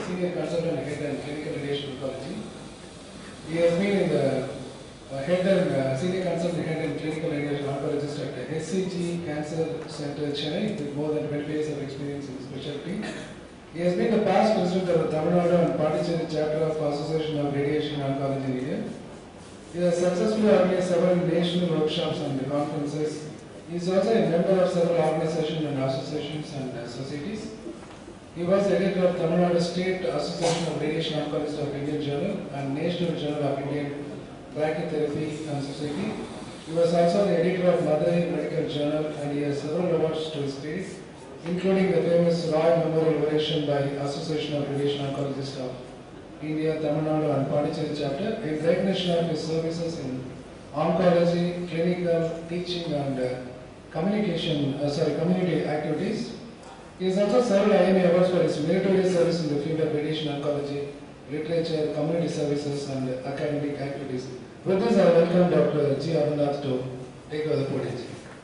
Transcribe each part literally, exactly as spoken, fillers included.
Senior Consultant Head in Clinical Radiation Oncology. He has been in the uh, Head and uh, Senior Consultant Head in Clinical Radiation Oncologist at the S C G Cancer Center, Chennai, with more than twenty years of experience in the specialty. He has been the past President of the Tamil Nadu and Pondicherry Chapter of Association of Radiation Oncology in India. He has successfully organized several national workshops and conferences. He is also a member of several organizations and associations and uh, societies. He was editor of Tamil Nadu State Association of Radiation Oncologists of Indian Journal and National Journal of Indian Brachytherapy and Society. He was also the editor of Madurai Medical Journal, and he has several awards to his credit, including the famous Roy Memorial Oration by Association of Radiation Oncologists of India, Tamil Nadu and Pondicherry Chapter, in recognition of his services in oncology, clinical, teaching and uh, communication, uh, sorry, community activities. He has also several I M A awards for his meritorious service in the field of radiation oncology, literature, community services and uh, academic activities. With this, I welcome Doctor G. Amarnath to take over the podium.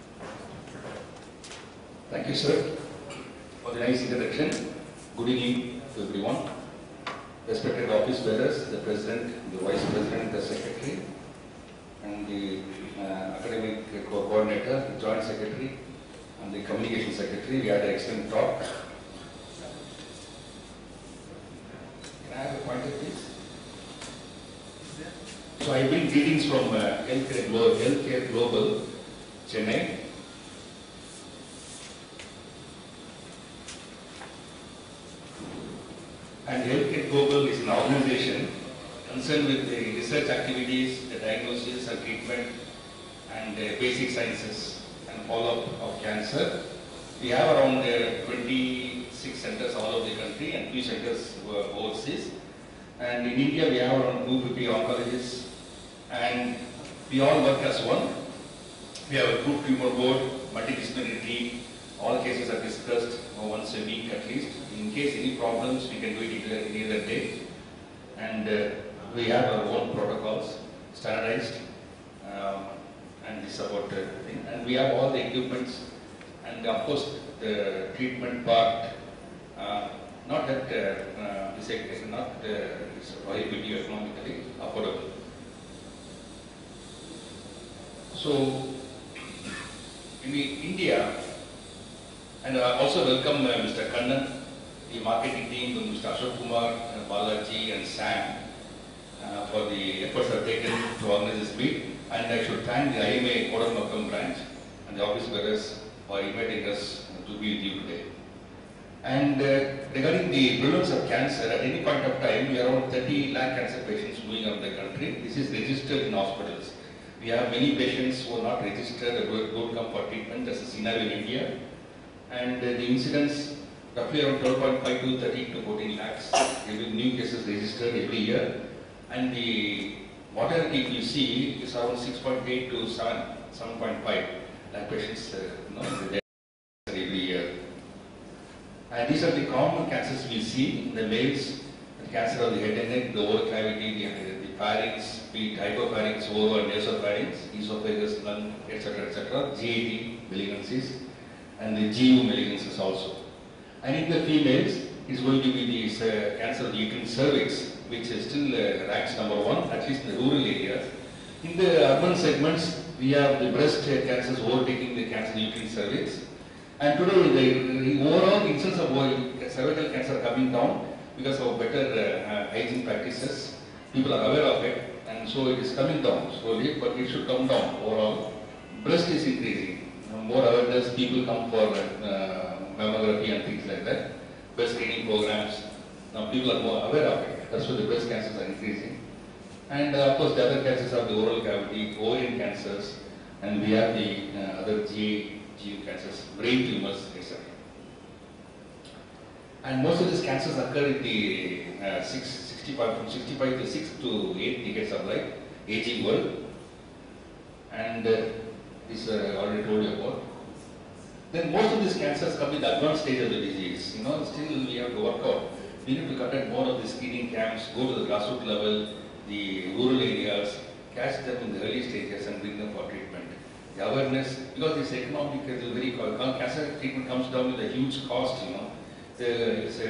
Thank you, sir, for the nice introduction. Good evening to everyone. Respected office bearers, the President, the Vice President, the Secretary, and the uh, Academic Coordinator, the Joint Secretary, and the Communication Secretary. We had an excellent talk. Can I have a pointer, please? So I bring greetings from uh, Healthcare, Global, Healthcare Global, Chennai. And Healthcare Global is an organization concerned with the research activities, the diagnosis and treatment, and uh, basic sciences and follow-up of cancer. We have around uh, twenty-six centers all over the country and few centers uh, overseas. And in India, we have around two hundred fifty oncologists, and we all work as one. We have a group tumor board, multidisciplinary team. All cases are discussed once a week at least. In case any problems, we can do it either, any other day. And uh, we have our own protocols, standardized, um, and this about uh, thing. And we have all the equipments, and of course the treatment part. Uh, not that uh, uh, this is not uh, it's prohibitive economically affordable. So in India. And I also welcome uh, Mister Kannan, the marketing team, with Mister Ashok Kumar, uh, Balaji and Sam uh, for the efforts that are taken to organize this meet. And I should thank the I M A Kodambakkam branch and the office bearers for inviting us to be with you today. And uh, regarding the prevalence of cancer, at any point of time, we have around thirty lakh cancer patients moving around the country. This is registered in hospitals. We have many patients who are not registered or don't come for treatment. That's the scenario in India. And uh, the incidence roughly around twelve point five to thirteen to fourteen lakhs. Every new cases registered every year. And the mortality you see is around six point eight to seven point five lakh patients uh, you know, every year. And these are the common cancers we see in the males: the cancer of the head and neck, the oral cavity, the, the pharynx, be it hypopharynx, oral and nasopharynx, esophagus, lung, et cetera, et cetera, G A T malignancies, and the G U malignancies also. And in the females, it's going to be the uh, cancer of the uterine cervix, which is still uh, ranks number one, at least in the rural areas. In the urban segments, we have the breast uh, cancers overtaking the cancer of the uterine cervix. And today, the, the overall incidence of cervical cancer coming down because of better uh, uh, hygiene practices. People are aware of it, and so it is coming down slowly, but it should come down overall. Breast is increasing. More awareness, people come for uh, mammography and things like that. Breast screening programs, now people are more aware of it. That's why the breast cancers are increasing. And uh, of course the other cancers are the oral cavity, ovarian cancers, and we have the uh, other G U cancers, brain tumors, et cetera. And most of these cancers occur in the uh, six, sixty-five, from sixty-five to six to eight decades of life, aging world. And uh, this uh, I already told you about. Then most of these cancers come in the advanced stage of the disease. You know, still we have to work out. We need to conduct more of the screening camps, go to the grassroots level, the rural areas, catch them in the early stages and bring them for treatment. The awareness, because this economic is very, cancer treatment comes down with a huge cost, you know. The, it's a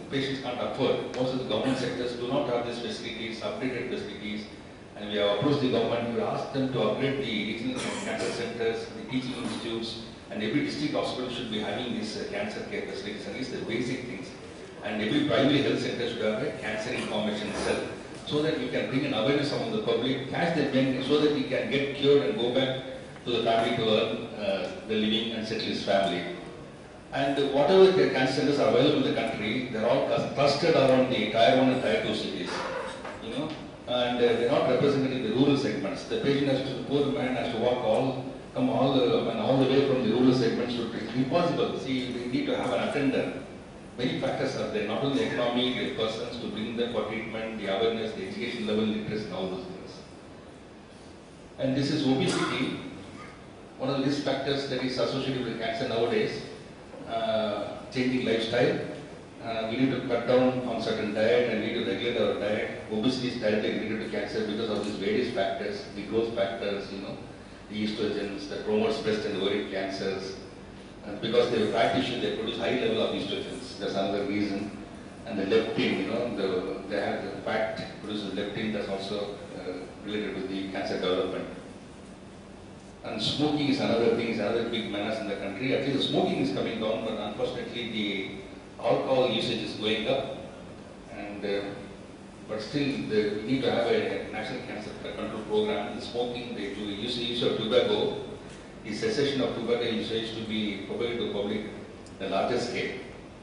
patients can't afford. Most of the government sectors do not have these facilities, updated facilities, and we have approached the government to ask them to upgrade the regional cancer centers, the teaching institutes, and every district hospital should be having these uh, cancer care facilities, at least the basic things. And every primary health center should have a cancer information cell, so that we can bring an awareness among the public, catch them young, so that he can get cured and go back to the family to earn uh, the living and settle his family. And uh, whatever the cancer centers are available in the country, they're all clustered around the tier one and tier two cities, you know, and uh, they're not represented in the rural segments. The patient has to, the poor man has to walk all, come all the, I mean, all the way from the rural segments to, it's impossible. See, we need to have an attendant. Many factors are there, not only the economy, the persons to bring them for treatment, the awareness, the education level, literacy, and all those things. And this is obesity, one of the risk factors that is associated with cancer nowadays, uh, changing lifestyle. Uh, we need to cut down on certain diet and we need to regulate our diet. Obesity is directly related to cancer because of these various factors, the growth factors, you know, the estrogens that promotes breast and ovarian cancers. And because they have fat tissue, they produce high level of estrogens. That's another reason. And the leptin, you know, the, they have the fat produces leptin. That's also uh, related with the cancer development. And smoking is another thing, is another big menace in the country. Actually, the smoking is coming down, but unfortunately, the alcohol usage is going up. And uh, but still, the, we need to have a national cancer control program. The smoking, the use, use of tobacco. The cessation of tobacco usage to be provided to the public on a larger scale.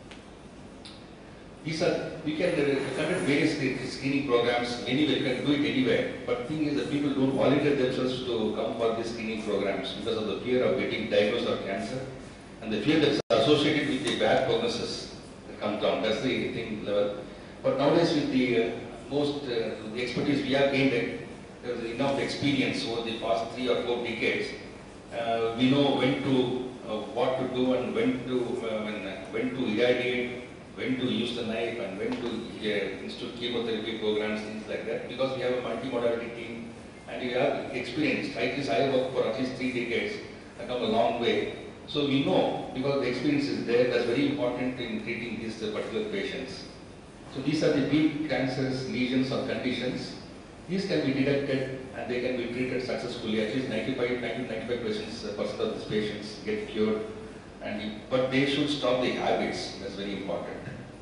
These are, we can uh, conduct various screening programs anywhere, we can do it anywhere. But the thing is that people don't volunteer themselves to come for these screening programs because of the fear of getting diagnosed of cancer and the fear that's associated with the bad prognosis that comes down. That's the thing level. But nowadays with the uh, most, uh, the expertise we have gained, there is enough experience over the past three or four decades. Uh, we know when to, uh, what to do and when to, uh, when, uh, when to irradiate, when to use the knife and when to uh, institute chemotherapy programs, things like that. Because we have a multi-modality team and we have experience. At least I worked for at least three decades. I come a long way. So we know, because the experience is there, that's very important in treating these uh, particular patients. So these are the deep cancers, lesions or conditions. These can be detected and they can be treated successfully. At least ninety-five, ninety to ninety-five percent of these patients get cured. And but they should stop the habits. That's very important.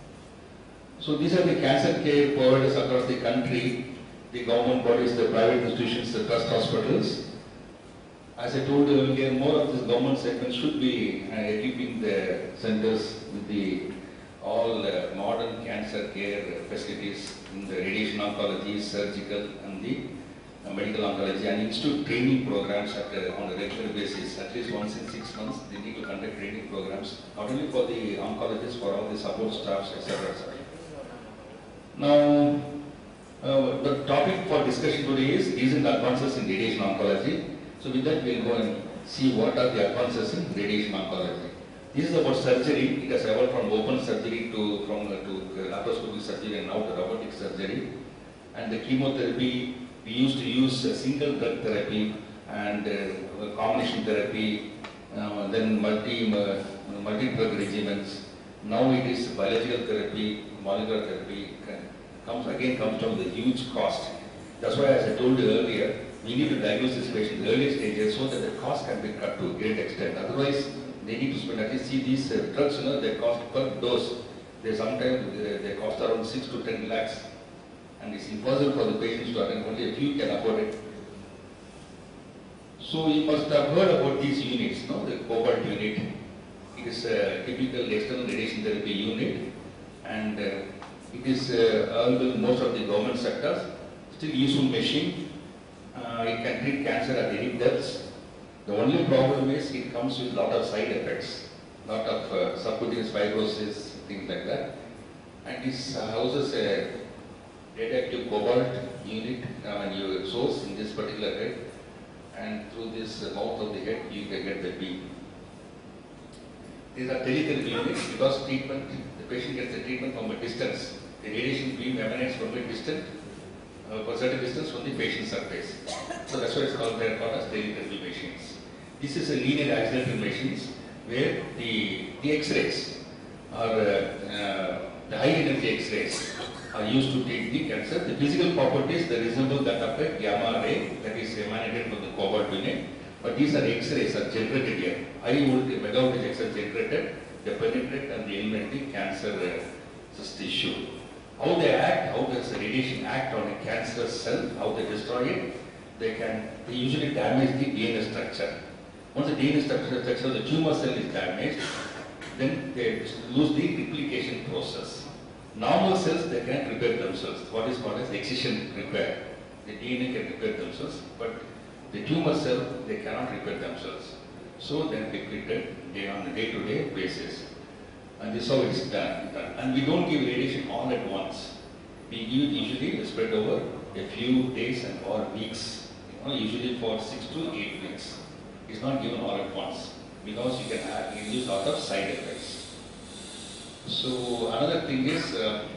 So these are the cancer care providers across the country. The government bodies, the private institutions, the trust hospitals. As I told you earlier, more of this government segments should be uh, equipping the centers with the all uh, modern cancer care facilities in the radiation oncology, surgical, and the uh, medical oncology, and institute training programs at, uh, on a regular basis. At least once in six months, they need to conduct training programs, not only for the oncologists, for all the support staffs, et cetera et cetera. Now, uh, the topic for discussion today is recent advances in radiation oncology. So with that, we'll go and see what are the advances in radiation oncology. This is about surgery. It has evolved from open surgery to from uh, to laparoscopic surgery and now to robotic surgery. And the chemotherapy, we used to use a single drug therapy and uh, combination therapy, uh, then multi uh, multi drug regimens. Now it is biological therapy, molecular therapy. Comes again comes down with a huge cost. That's why, as I told you earlier, we need to diagnose this patient in the early stages so that the cost can be cut to a great extent. Otherwise, they need to spend at least, see these uh, drugs, you know, they cost per dose. They sometimes uh, they cost around six to ten lakhs, and it's impossible for the patients to attend. Only a few can afford it. So you must have heard about these units, no? The Cobalt unit. It is a typical external radiation therapy unit, and uh, it is uh, available in most of the government sectors. Still useful machine. Uh, it can treat cancer at any depths. The only problem is it comes with a lot of side effects, lot of uh, subcutaneous fibrosis, things like that. And this uh, houses a radioactive cobalt unit uh, your source in this particular head, and through this uh, mouth of the head you can get the beam. These are teletherapy units because treatment, the patient gets the treatment from a distance. The radiation beam emanates from a distant, uh, for a certain distance from the patient surface. So that's why it's called, they are called as teletherapy machines. This is a linear accelerator machines where the, the X-rays are uh, uh, the high energy X-rays are used to treat the cancer. The physical properties they resemble that of a gamma ray that is emanated from the cobalt unit, but these are X-rays are generated here. High voltage mega voltage X are generated, they penetrate and they eliminate the cancer uh, tissue. How they act, how does the radiation act on a cancerous cell, how they destroy it, they can, they usually damage the D N A structure. Once the D N A structure, structure of the tumor cell is damaged, then they lose the replication process. Normal cells, they can repair themselves, what is called as excision repair. The D N A can repair themselves, but the tumor cell, they cannot repair themselves. So they are depleted on a day-to-day basis. And this is how it is done. And we don't give radiation all at once. We give it usually spread over a few days and or weeks, you know, usually for six to eight weeks. It's not given all at once because you can have induce a lot of side effects. So another thing is uh,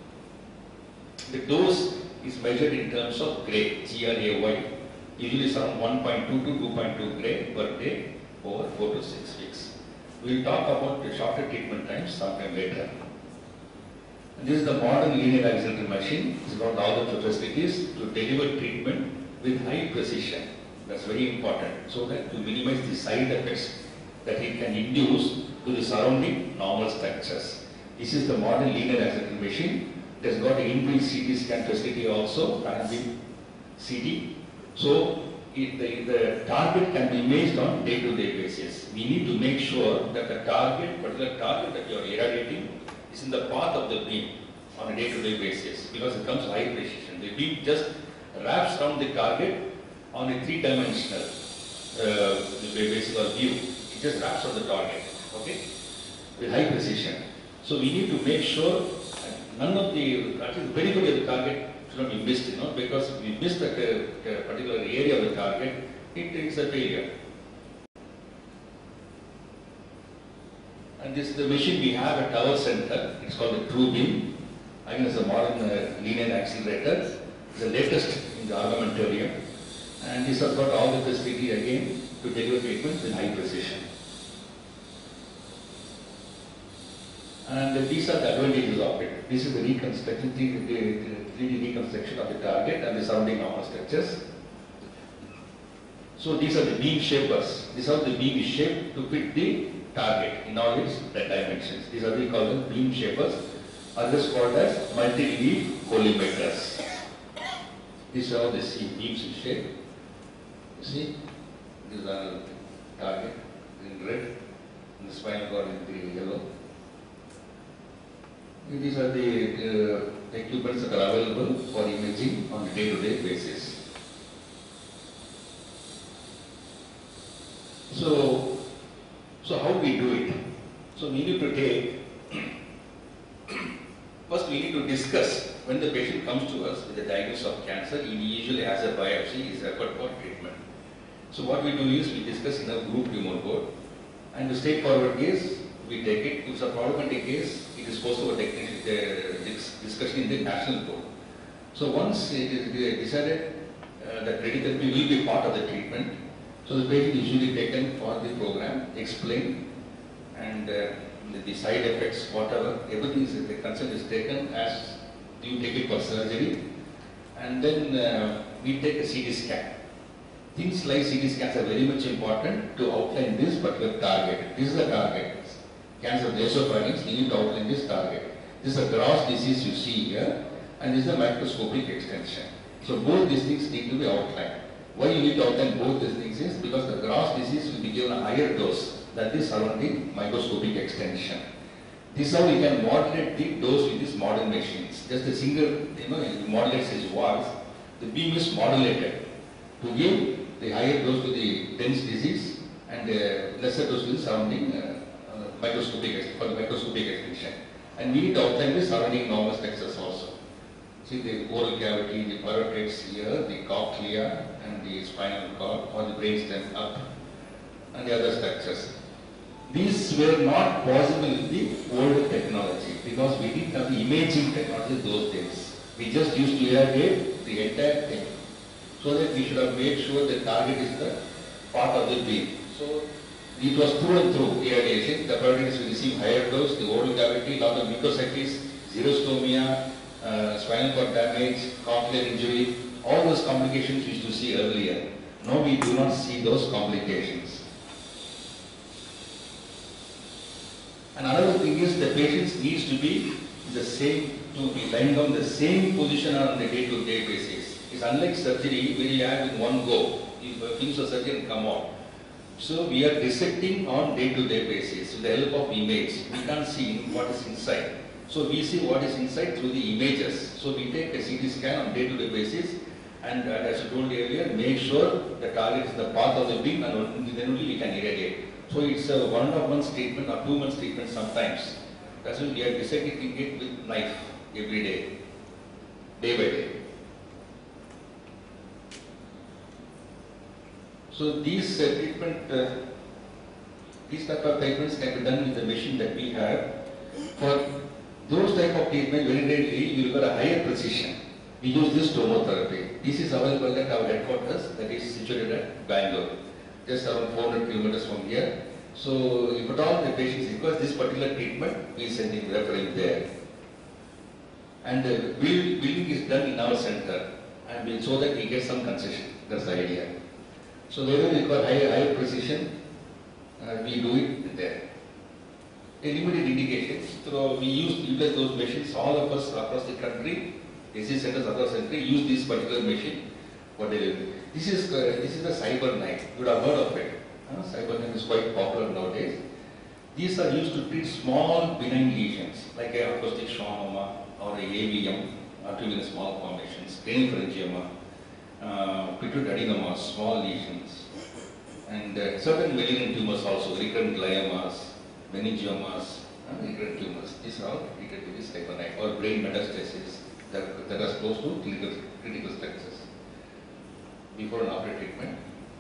the dose is measured in terms of gray, G R A Y, usually it's around one point two to two point two gray per day over four to six weeks. We'll talk about the shorter treatment times sometime later. And this is the modern linear accelerator machine. It's got all the facilities to deliver treatment with high precision. That's very important, so that to minimize the side effects that it can induce to the surrounding normal structures. This is the modern linear accelerator machine. It has got an inbuilt C T scan facility also, can be C T. So it, the, the target can be imaged on day-to-day basis. We need to make sure that the target, particular target that you are irradiating is in the path of the beam on a day-to-day basis, because it comes high precision. The beam just wraps around the target on a three-dimensional uh, basis or view. It just wraps on the target, okay, with high precision. So we need to make sure none of the, at least very good at the target should not be missed, you know, because if we miss that uh, particular area of the target, it is a failure. And this is the machine we have at our center. It's called the TrueBeam. Again, it's a modern uh, linear accelerator. It's the latest in the armamentarium. And this has got all the facility again to deliver treatment with high precision. And these are the advantages of it. This is the reconstruction, three D reconstruction of the target and the surrounding normal structures. So these are the beam shapers. This is how the beam is shaped to fit the target in all its dimensions. These are we call them beam shapers. Others called as multi-leaf collimators. This is how the beams is shaped. You see, these are target in red, and the spinal cord in the yellow. These are the uh, equipments that are available for imaging on a day-to-day basis. So, so how we do it? So we need to take, first we need to discuss when the patient comes to us with a diagnosis of cancer, he usually has a biopsy, is referred for treatment. So what we do is we discuss in a group tumor board, and the straightforward case, we take it. If it's a problematic case, it is supposed to take the discussion in the national board. So once it is decided uh, that radiotherapy will be part of the treatment, so the patient is usually taken for the program, explained, and uh, the, the side effects, whatever, everything is, the consent is taken as you take it for surgery, and then uh, we take a C T scan. Things like C T scans are very much important to outline this particular target. This is the target. Cancer of the esophagus, you need to outline this target. This is a gross disease you see here, and this is a microscopic extension. So both these things need to be outlined. Why you need to outline both these things is because the gross disease will be given a higher dose than the surrounding microscopic extension. This is how you can modulate the dose with these modern machines. Just a single, you know, it modulates his walls. The beam is modulated to give the higher dose to the dense disease and the lesser dose to the surrounding uh, microscopic, for the microscopic extension. And we need to outline the surrounding normal structures also. See the oral cavity, the parotids here, the cochlea and the spinal cord or the brainstem up and the other structures. These were not possible with the old technology because we didn't have the imaging technology those days. We just used to irradiate the entire thing so that we should have made sure the target is the part of the beam. So it was through and through irradiation. The parotids will receive higher dose, the oral cavity, lot of mucositis, xerostomia, uh, spinal cord damage, cochlear injury, all those complications we used to see earlier. Now we do not see those complications. And another thing is the patient needs to be the same, to be lying on the same position on a day-to-day basis. It's unlike surgery where you have in one go, you finish the surgery and come out. So we are dissecting on day-to-day basis with the help of image. We can't see what is inside. So we see what is inside through the images. So we take a C T scan on day-to-day basis, and uh, as I told you earlier, make sure the target is the path of the beam, and then only we can irradiate. So it's a one or month treatment or two months treatment sometimes. That's why we are dissecting it with knife every day, day by day. So these uh, treatment, uh, these type of treatments can be done with the machine that we have. For those type of treatment, very rarely you require a higher precision. We use this tomotherapy. This is available at our headquarters, that is situated at Bangalore, just around four hundred kilometers from here. So if at all the patient requires this particular treatment, we send him referring there. And the bill, billing is done in our center, and we'll so that we get some concession. That's the idea. So wherever we require higher, higher precision, uh, we do it there. A limited indications. So we use utilize those machines. All of us across the country, A C centers across the country, use this particular machine for delivery. This is uh, this is the CyberKnife. You would have heard of it. Uh, CyberKnife is quite popular nowadays. These are used to treat small benign lesions like a acoustic schwannoma or a A V M, arterial small formations, craniopharyngioma, uh, pituitary adenomas, small lesions, and uh, certain malignant tumors also, recurrent gliomas, meningiomas, uh, recurrent tumors. These are all treated with this CyberKnife, or brain metastasis that, that are close to critical, critical structures before and after treatment.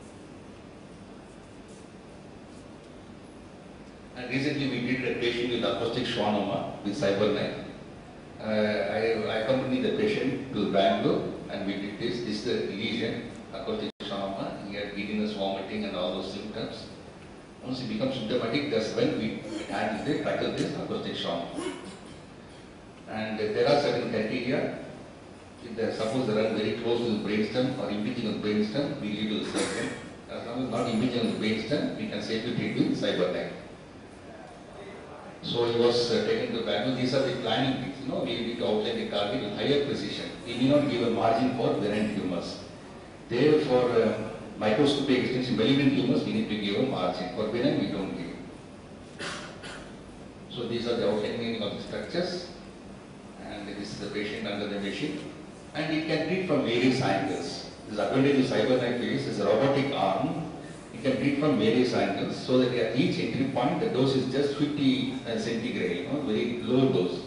And recently we treated a patient with acoustic schwannoma with CyberKnife. Uh, I, I accompanied the patient to Bangalore and we did this. This is the lesion, acoustic schwannoma. He had giddiness, vomiting and all those symptoms. Once he becomes symptomatic, that's when we handle this, tackle this acoustic schwannoma. And uh, there are certain criteria. If they suppose they run very close to the brainstem or impinging on the brainstem, we leave to the surgeon. As long as not impinging on the brainstem, we can safely treat with CyberKnife. So he was uh, taken to Bangalore. These are the planning things. You know, we need to outline the target with higher precision. We may not give a margin for benign tumors. There for uh, microscopic extension malignant tumors, we need to give a margin. For benign, we don't give. So these are the outlining of the structures. And this is the patient under the machine. And it can treat from various angles. This advantage of CyberKnife is, is a robotic arm. It can treat from various angles, so that at each entry point the dose is just fifty uh, centigrade, you know, very low dose.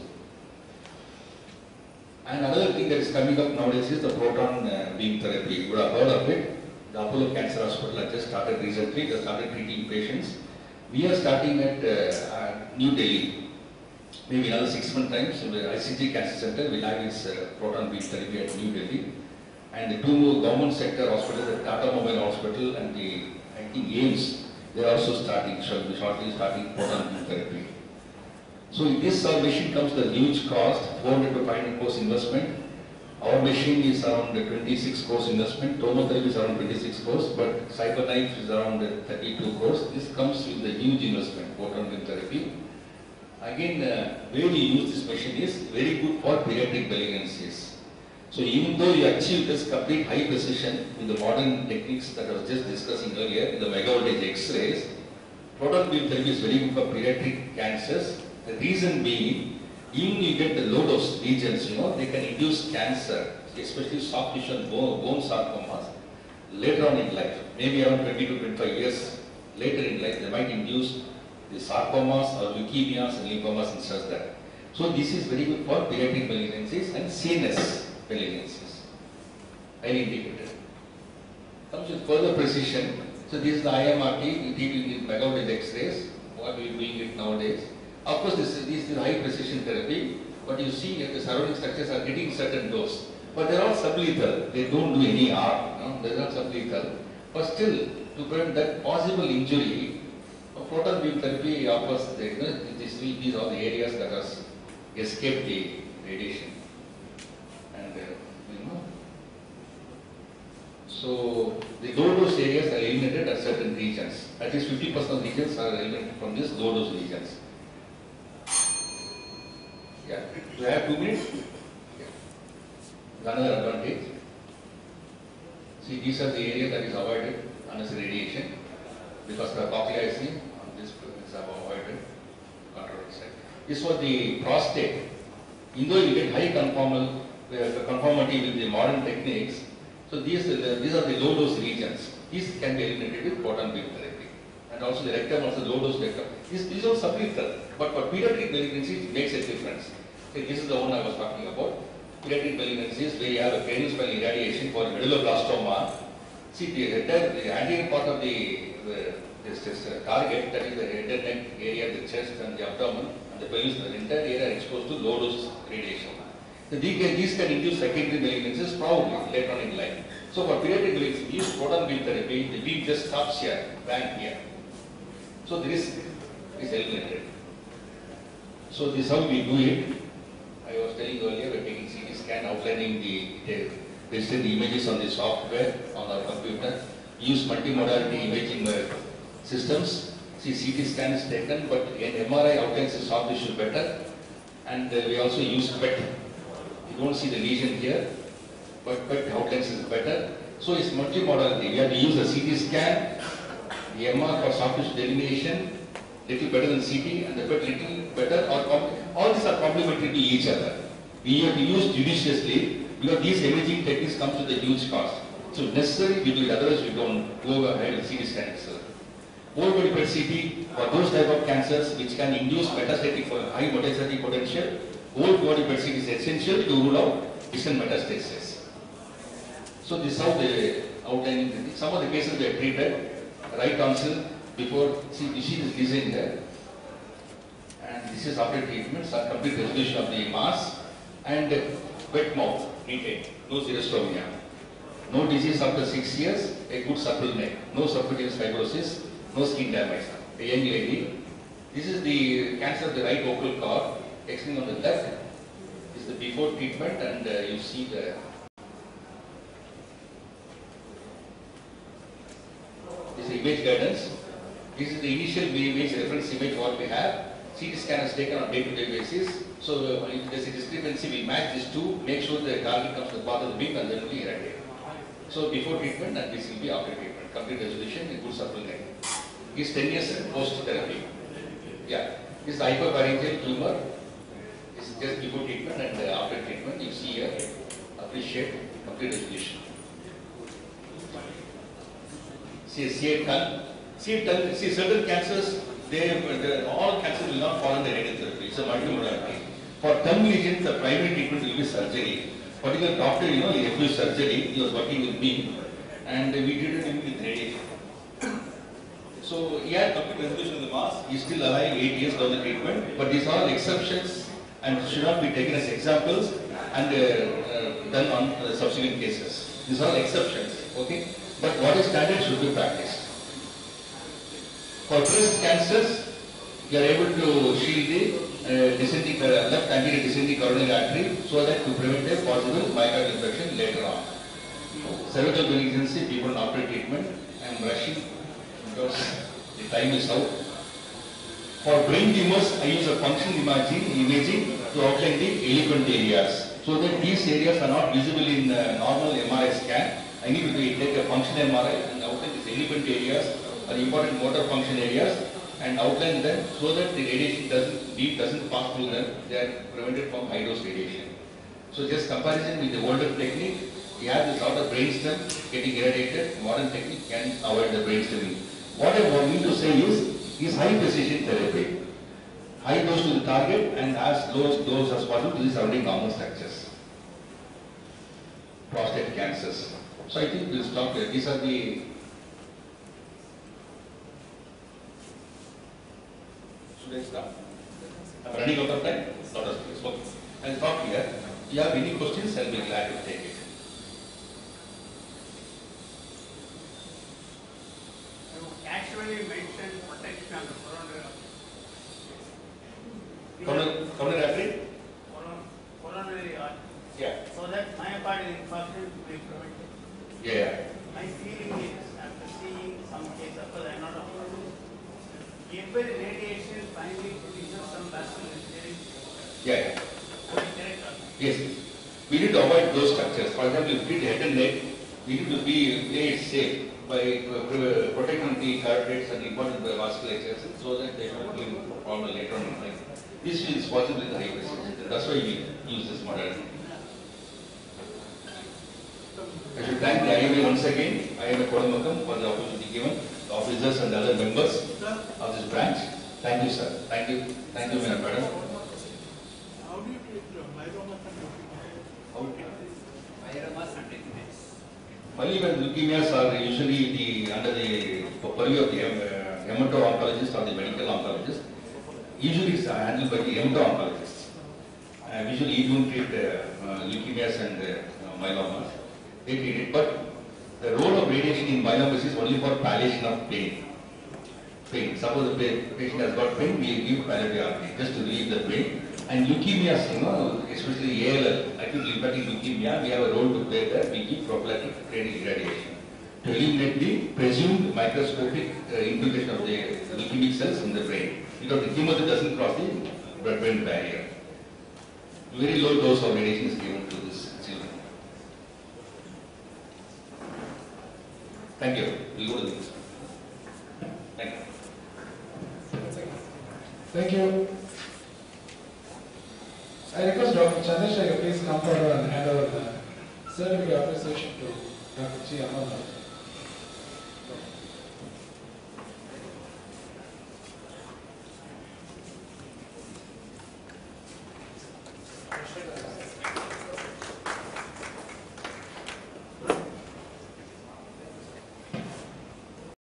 And another thing that is coming up nowadays is the proton uh, beam therapy. You would have heard of it. The Apollo Cancer Hospital has just started recently. They started treating patients. We are starting at uh, uh, New Delhi. Maybe another six months time, so the I C G Cancer Center will have its uh, proton beam therapy at New Delhi. And the two more government sector hospitals, the Tata Mobile Hospital and the I think AIIMS, they are also starting, shall be shortly starting proton beam therapy. So in this uh, machine comes the huge cost, four hundred to five hundred crores investment. Our machine is around twenty-six crores investment, tomotherapy is around twenty-six crores, but CyberKnife is around thirty-two crores. This comes with the huge investment, proton beam therapy. Again, uh, where we use this machine is very good for pediatric malignancies. So even though you achieve this complete high precision with the modern techniques that I was just discussing earlier, the mega voltage X-rays, proton beam therapy is very good for pediatric cancers. The reason being, even you get the low dose lesions, you know, they can induce cancer, especially soft tissue and bone, bone sarcomas, later on in life, maybe around twenty to twenty-five years later in life, they might induce the sarcomas or leukemias and lymphomas and such that. So this is very good for pediatric malignancies and C N S malignancies, highly indicated. Comes with further precision. So this is the I M R T, we treat with mega voltage X-rays, what we are doing it nowadays. Of course, this is, this is high precision therapy, but you see that the surrounding structures are getting certain dose. But they are all sublethal, they don't do any harm, you know? They are not sublethal. But still, to prevent that possible injury, proton beam therapy offers, the, you know, these, these are the areas that are escape the radiation. And uh, you know, so the low dose areas are eliminated at certain regions. At least fifty percent of regions are eliminated from these low dose regions. Yeah. Do I have two minutes? Yeah. Another advantage. See, these are the areas that is avoided unnecessary radiation because the cochlea is seen on this is avoided. This was the prostate. Even though you get high conformal, uh, conformity with the modern techniques, so these, uh, these are the low dose regions. These can be eliminated with proton beam therapy. And also the rectum, also low dose rectum. These, these are sublethal, but for pediatric malignancies, it makes a difference. So this is the one I was talking about. Pediatric malignancies where you have a craniospherical irradiation for medulloblastoma. See, the, the anterior part of the, the this, this uh, target, that is the head and neck area, the chest and the abdomen and the pelvis, the entire area are exposed to low dose radiation. So these can, these can induce secondary malignancies probably later on in life. So for pediatric malignancies, we use proton beam therapy. The beam just stops here, bang here. So the risk is eliminated. So this is how we do it. I was telling you earlier, we are taking C T scan, outlining the, the registered images on the software on our computer. Use multimodality imaging uh, systems. See, C T scan is taken, but in M R I outlines the soft tissue better. And uh, we also use P E T. You don't see the lesion here, but P E T outlines is better. So it's multimodality. We have to use the C T scan, the M R for soft tissue delineation, little better than C T, and the P E T little better. Or all these are complementary to each other. We have to use judiciously because these imaging techniques come with a huge cost. So necessary we do it, otherwise we don't go ahead with C T scan itself. Whole body P E T C T for those type of cancers which can induce metastatic for high metastatic potential. Whole body P E T C T is essential to rule out distant metastasis. So this is how the outlining. Some of the cases they are treated right tonsil before. See, the sheet is designed there, and this is after treatment. So complete resolution of the mass and wet mouth, retained, no xerostomia. No disease after six years, a good supple neck, no subcutaneous fibrosis, no skin damage. A young lady. This is the cancer of the right vocal cord, extending on the left. This is the before treatment, and uh, you see the. This is image guidance. This is the initial image reference image what we have. C T scan is taken on day-to-day basis. So uh, if there is a discrepancy, we match these two, make sure the target comes to the path of the beam, and then we irradiate. So before treatment, and this will be after treatment. Complete resolution, a good supple neck. This is ten years post therapy. Yeah. This is the hyperpharyngeal tumor. This is just before treatment and uh, after treatment. You see here, appreciate complete resolution. See, see a tongue. See a tongue. See certain cancers. They, they all cancers will not fall under radiotherapy. It's a multimodality. For tongue lesions, the primary treatment will be surgery. Particular doctor, you know, he refused surgery. He was working with me, and we treated him with radiation. So he had complete resolution of the mass. He's still alive, eight years down the treatment. But these are all exceptions and should not be taken as examples and uh, uh, done on uh, subsequent cases. These are all exceptions, okay? But what is standard should be practiced. For breast cancers, you are able to shield the uh, descending, uh, left anterior descending coronary artery so that to prevent a possible myocardial infection later on. Cervical malignancy, before and after treatment, I am rushing because the time is out. For brain tumors, I use a functional imaging, imaging to outline the eloquent areas so that these areas are not visible in uh, normal M R I scan. I need to take a functional M R I and outline these eloquent areas or important motor function areas and outline them so that the radiation doesn't, beam doesn't pass through them. They are prevented from high dose radiation. So just comparison with the older technique, we have this lot of brainstem getting irradiated. Modern technique can avoid the brainstem. What I want to say is, is high precision therapy. High dose to the target and as low dose as possible to the surrounding normal structures. Prostate cancers. So I think we'll stop here. These are the Should I start? I'm running out of time? Not as please. Okay. I'll stop here. If you have any questions, I'll be glad to take it. You actually mentioned protection on the coronary. Coronary, coronary artery? so that myocardial infarction will be prevented. Yeah, yeah. My feeling is, after seeing some cases, of course I am not oncologist, every radiation finally produces some vascular engineering. Yeah, yeah. Correct or not? Yes. We need to avoid those structures. For example, if we treat head and neck, we need to be play it safe by uh, pro- protecting the carotid and important vasculatures so that they don't be problem later on in life. This is possible with the hypersensitivity. That's why we use this modality. I should thank the I M A once again, I M A Kodambakkam, for the opportunity given, the officers and other members of this branch. Thank you, sir. Thank you. Thank you, Madam. How do you treat myeloma and leukemia? Myeloma and leukemia. Myeloma and leukemias are usually the, under the purview of the uh, hemato-oncologist or the medical oncologist. Usually it's handled by the hemato-oncologist. Uh, usually you don't treat uh, uh, leukemias and uh, myelomas. They treat it, but the role of radiation in myelomas is only for palliation of pain. Pain. Suppose the patient has got pain, we give palliative R T just to relieve the pain. And leukemias, you know, especially A L L, acute lymphatic leukemia, we have a role to play there. We give prophylactic radiation to eliminate the presumed microscopic uh, infiltration of the leukemic cells in the brain, because the chemotherapy doesn't cross the blood-brain barrier. Very low dose of radiation is given to this children. Thank you. We'll go to the next. Thank you. Thank you. I request Doctor Chandrasekhar please come forward and hand over the certificate of appreciation to Doctor G. Amarnath.